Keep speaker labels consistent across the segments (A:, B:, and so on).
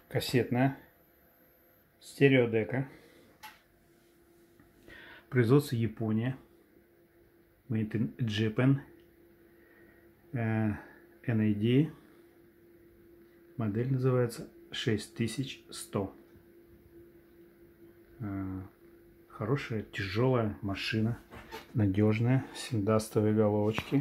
A: Кассетная стереодека. Производство Япония. Made in Japan. NAD. Модель называется 6100. Хорошая, тяжелая машина. Надежная. Синдастовые головочки.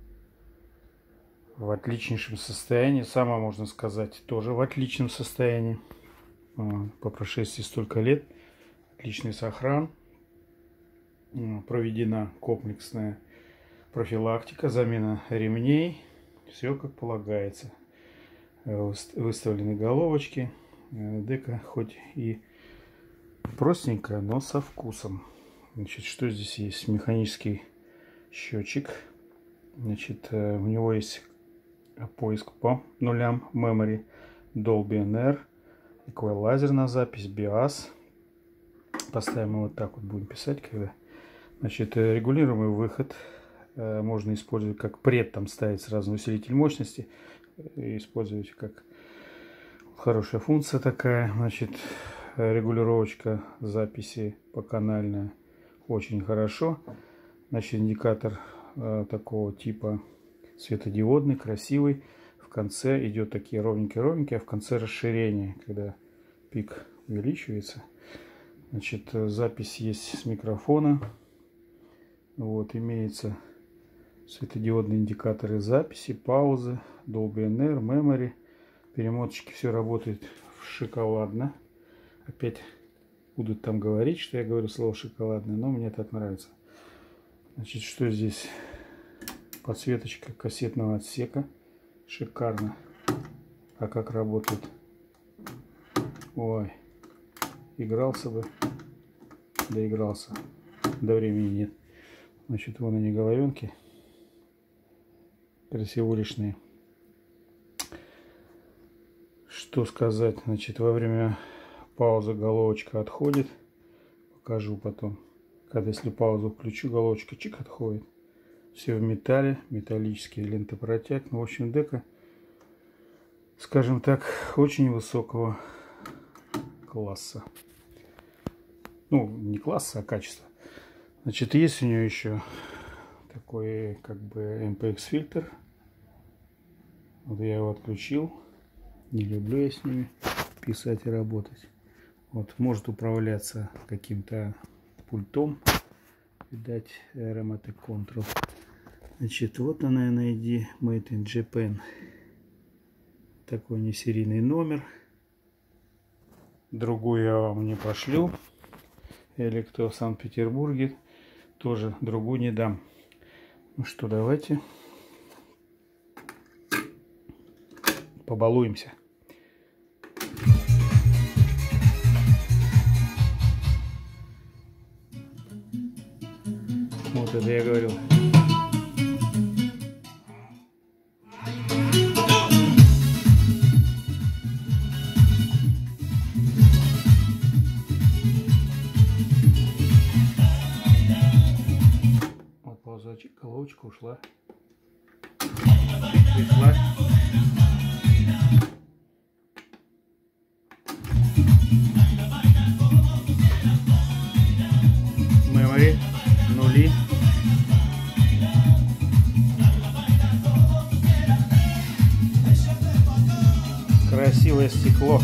A: В отличнейшем состоянии. Сама, можно сказать, тоже в отличном состоянии. По прошествии столько лет. Отличный сохран. Проведена комплексная профилактика, замена ремней. Все как полагается. Выставлены головочки. Дека хоть и простенькая, но со вкусом. Значит, что здесь есть? Механический счетчик. Значит, у него есть поиск по нулям, memory, Dolby NR, эквалайзер на запись, BIOS. Поставим его вот так вот, будем писать, когда. Значит, регулируемый выход. Можно использовать как пред, там ставить сразу усилитель мощности. Использовать как хорошая функция такая. Значит, регулировочка записи поканальная очень хорошо. Значит, индикатор такого типа светодиодный, красивый. В конце идет такие ровненькие, а в конце расширение, когда пик увеличивается. Значит, запись есть с микрофона. Вот, имеется светодиодные индикаторы записи, паузы, Dolby NR, Memory. Перемоточки, все работает шоколадно. Опять будут там говорить, что я говорю слово шоколадное, но мне так нравится. Значит, что здесь? Подсветочка кассетного отсека. Шикарно. А как работает? Ой, игрался бы. Доигрался. До времени нет. Значит, вон они, головенки. Красивулишные. Что сказать? Значит, во время паузы головочка отходит. Покажу потом. Когда, если паузу включу, головочка чик отходит. Все в металле. Металлический лентопротяг. Ну, в общем, дека, скажем так, очень высокого класса. Ну, не класса, а качества. Значит, есть у нее еще такой, как бы, MPX фильтр. Вот я его отключил. Не люблю я с ними писать и работать. Вот, может управляться каким-то пультом. Видать, Remote Control. Значит, вот она, NAD Made in Japan. Такой несерийный номер. Другую я вам не пошлю. Или кто в Санкт-Петербурге, тоже другую не дам. Ну что, давайте побалуемся. Вот это я говорил. Вот ползочек, головочка ушла. Пришла. Memory, нули. Красивое стекло.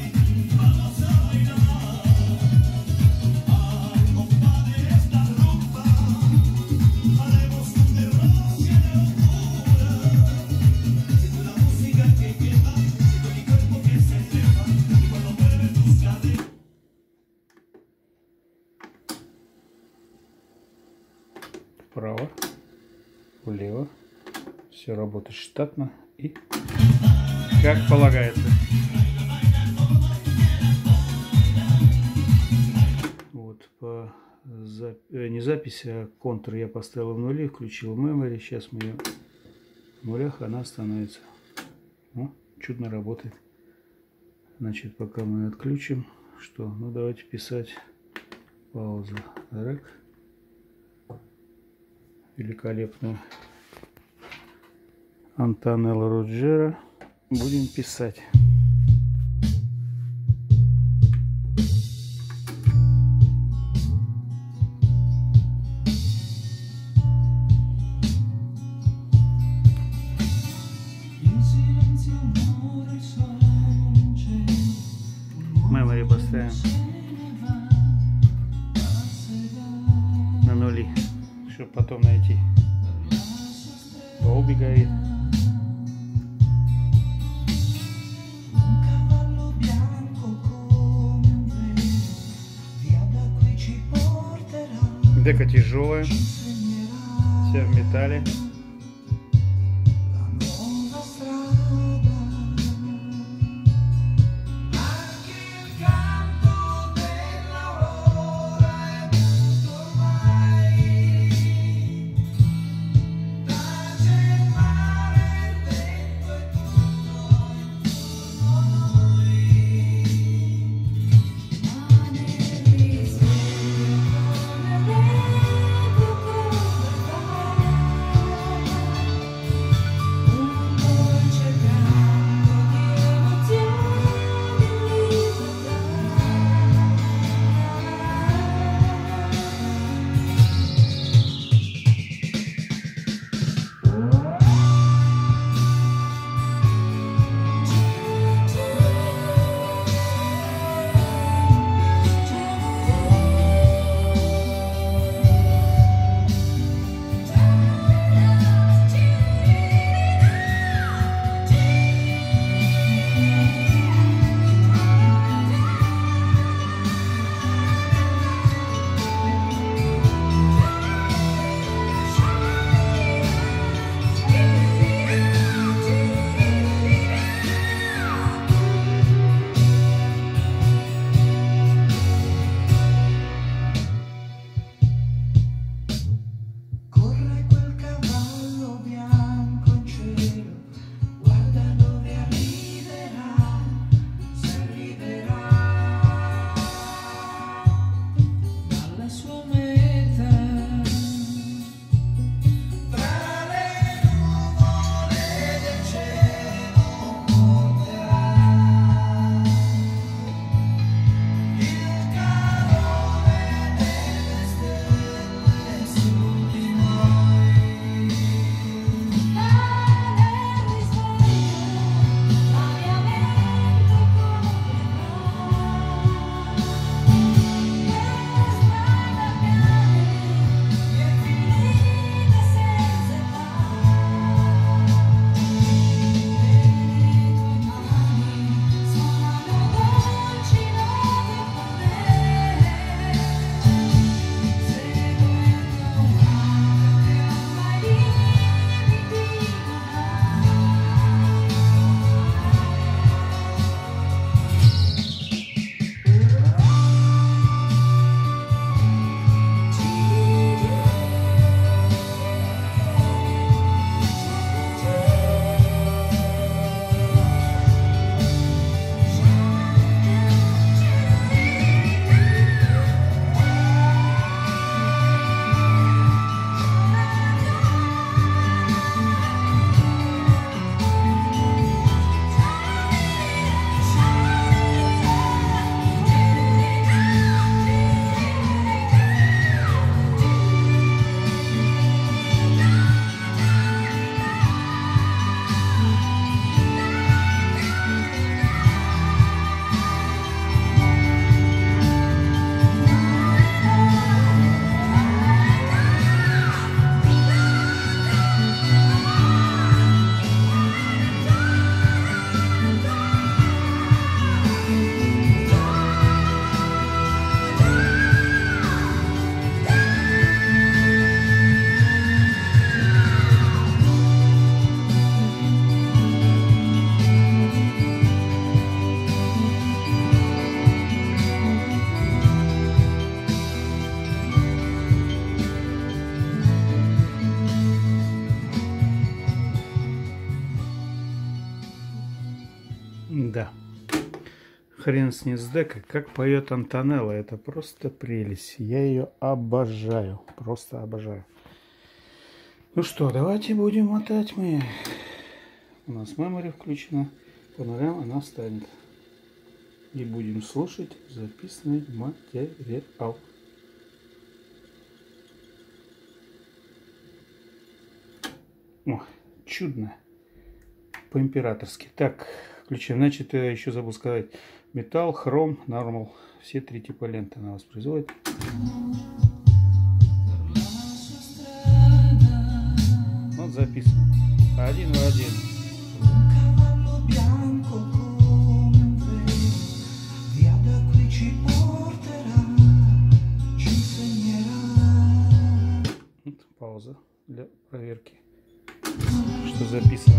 A: Вправо, влево. Все работает штатно и как полагается. Вот по не записи, а контур я поставил в нули, включил memory. Сейчас мы ее в нулях, она становится. О, чудно работает. Значит, пока мы отключим, что? Ну, давайте писать. Пауза. Рек. Великолепную Антонелло Руджера будем писать. ставим на нули, чтобы потом найти. Долби горит. Дека тяжелая, вся в металле. Да. Хрен с ней с декой. Как поет Антонелла. Это просто прелесть. Я ее обожаю. Просто обожаю. Ну что, давайте будем мотать мы. У нас мемори включена. Панорама она станет. И будем слушать записанный материал. О, чудно. По-императорски. Так, Включаем. Значит, я еще забыл сказать. Металл, хром, нормал. Все 3 типа ленты она воспроизводит. Вот записано. 1 в 1. Вот пауза для проверки, что записано.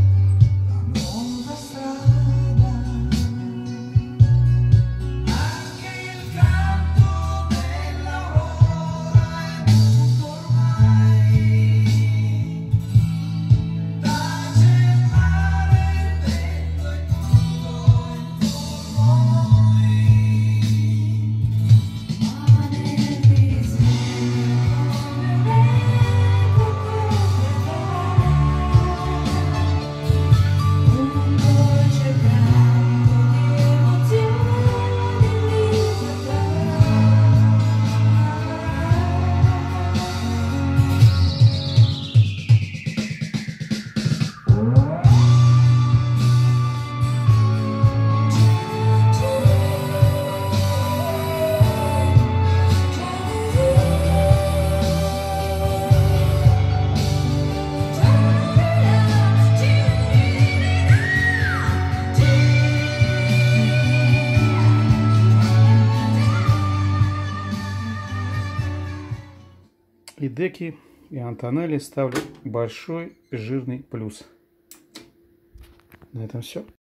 A: И деки, и антонели ставлю большой жирный плюс. На этом все.